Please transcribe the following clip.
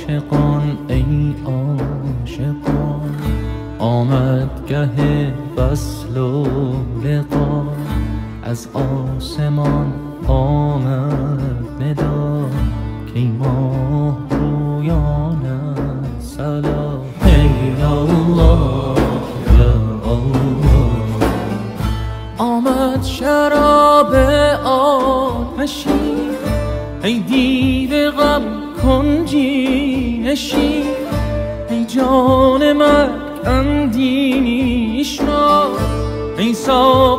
عاشقان ای عاشقان، آمد گه وصل و لقا. از آسمان آمد ندا کی ماه رویان صلا. ای الله یا الله، آمد شراب آتشی، ای دیو غم کن جینشی. ای جان مرگ اندیش را، ای